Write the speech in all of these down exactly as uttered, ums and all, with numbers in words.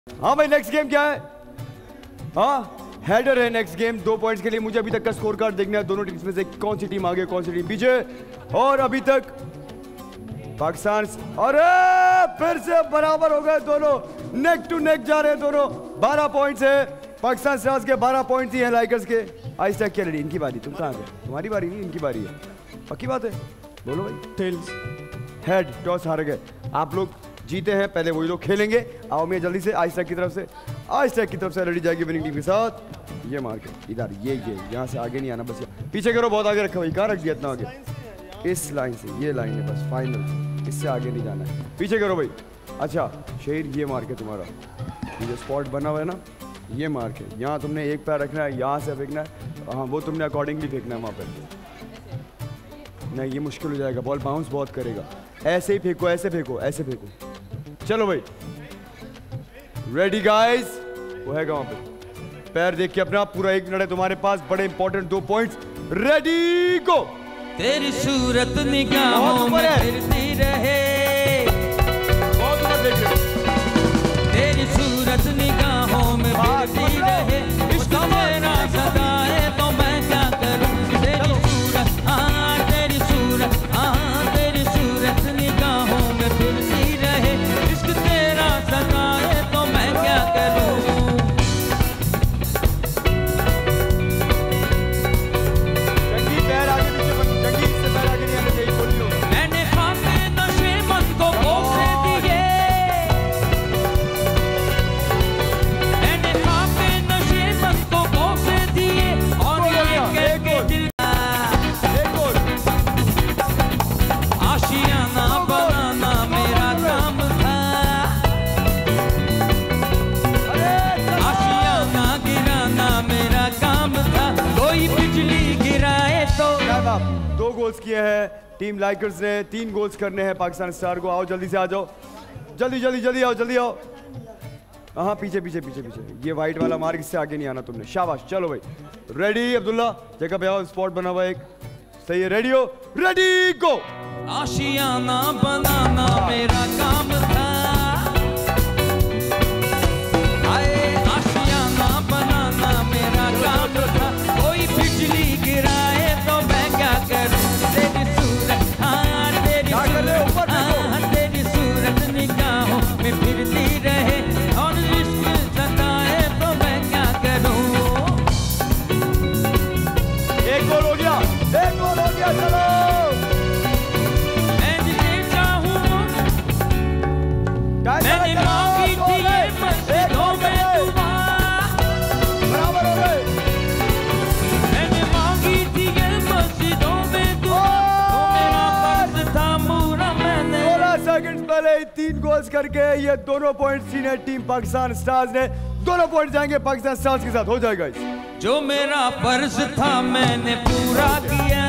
हाँ भाई next game क्या है? हाँ हेडर है नेक्स्ट गेम, दो पॉइंट्स के लिए मुझे अभी तक का स्कोर कार्ड देखना है दोनों टीम्स में से कौन सी टीम आगे कौन सी टीम पीछे। और अभी तक पाकिस्तान, अरे फिर से बराबर हो गए दोनों, नेक टू नेक जा रहे हैं दोनों। बारह पॉइंट्स है पाकिस्तान स्टार्स के, बारह पॉइंट्स ही हैं लाइकर्स के। आइस टैक क्या लड़ी, इनकी बारी, तुम कहाँ गए? तुम्हारी बारी नहीं इनकी बारी है, पक्की बात है, बोलो भाई। टेल्स, हेड, टॉस हार गए आप लोग, जीते हैं पहले वही लोग खेलेंगे। आओ मैं जल्दी से आइस टैक की तरफ से, आइस टैक की तरफ से लड़ी जाएगी विनिंग टीम के साथ। ये मार के इधर, ये ये यहाँ से आगे नहीं आना, बस पीछे करो, बहुत आगे रखा भाई, कहाँ रख दिया इतना आगे? इस लाइन से, ये लाइन है बस फाइनल, इससे आगे नहीं जाना है, पीछे करो भाई। अच्छा शेर, ये मार के तुम्हारा ये जो स्पॉट बना हुआ है ना, ये मार के यहाँ तुमने एक पैर रखना है, यहाँ से फेंकना है, हाँ वो तुमने अकॉर्डिंगली फेंकना है वहाँ पर। नहीं ये मुश्किल हो जाएगा, बॉल बाउंस बहुत करेगा, ऐसे ही फेंको, ऐसे फेंको, ऐसे फेंको। चलो भाई रेडी गाइस, वो है वहाँ पे, पैर देख के अपना, पूरा एक मिनट है तुम्हारे पास, बड़े इंपॉर्टेंट दो पॉइंट्स, रेडी गो। तेरी सूरत निगाहों में फिरती रहे, तेरी सूरत निगाहों में फिरती रहे, इश्क तेरा सताए तो मैं क्या करूं। तेरी सूरत, हाँ तेरी सूरत, हाँ तेरी सूरत निगाहों में फिरती रहे, इश्क तेरा सताए तो मैं क्या करूं। दो गोल्स किए हैं टीम लाइकर्स ने, तीन गोल्स करने हैं पाकिस्तान स्टार को। आओ जल्दी से आ जाओ, जल्दी जल्दी जल्दी आओ, जल्दी आओ। हाँ पीछे पीछे पीछे पीछे, ये वाइट वाला मार्ग, इससे आगे नहीं आना तुमने, शाबाश। चलो भाई रेडी अब्दुल्ला, जगह पे आओ, स्पॉट बना हुआ एक, सही है, रेडी हो, रेडी गो। आशियाना बनाना मेरा काम था, आशियाना बनाना मेरा काम था, कोई बिजली गिराए तो मैं क्या करूं। तेरी सूरत, हाँ तेरी सूरत, हाँ तेरी सूरत निगाहों में फिरती रहे, और इश्क सताए तो मैं क्या करूं। एक गोल हो गया, एक गोल हो गया, चलो। मैं जिसे चाहूं, मैंने मांगी थी ये मस्जिदों में दुआ, बराबर हो गए, मैंने मांगी थी ये मस्जिदों में दुआ, तो मेरा फर्ज था पूरा मैंने। सोलह सेकंड्स पहले ही तीन गोल्स करके ये दोनों पॉइंट्स छीने टीम पाकिस्तान स्टार्स ने, दोनों पॉइंट जाएंगे पाकिस्तान स्टार्स के साथ, हो जाएगा इस। जो मेरा फर्ज था मैंने पूरा किया,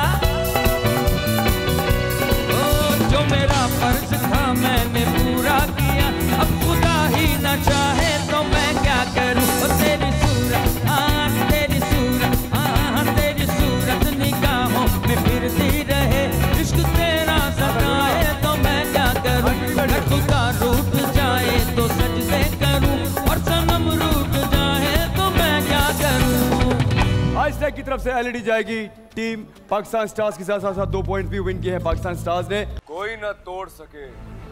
ओ जो मेरा फर्ज था मैंने पूरा किया, अब खुदा ही न चाहे तो मैं क्या करूं। ओ तेरी सूरत, हाँ तेरी सूरत, हाँ तेरी सूरत निगाहों में फिरती रहे, इश्क तेरा सताए तो मैं क्या करूं। अगर खुदा रूठ जाए तो सजदे करूं, और सनम रूठ जाए तो मैं क्या करूं। आइस टैक की तरफ से एलईडी जाएगी टीम पाकिस्तान स्टार्स के साथ, साथ साथ दो पॉइंट भी विन किए हैं पाकिस्तान स्टार्स ने। कोई ना तोड़ सके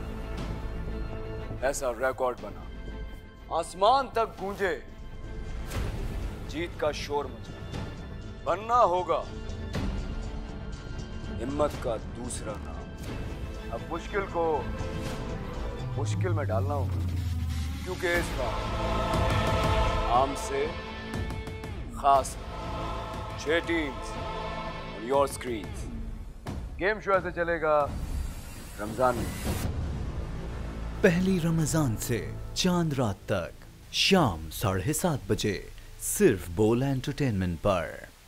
ऐसा रिकॉर्ड बना, आसमान तक गूंजे, जीत का शोर मचा, बनना होगा हिम्मत का दूसरा नाम। अब मुश्किल को मुश्किल में डालना होगा, क्योंकि इस बार आम से खास छह टीम्स और योर स्क्रीन्स। गेम शो ऐसे चलेगा रमजान में, पहली रमजान से चांद रात तक शाम साढ़े सात बजे सिर्फ बोल एंटरटेनमेंट पर।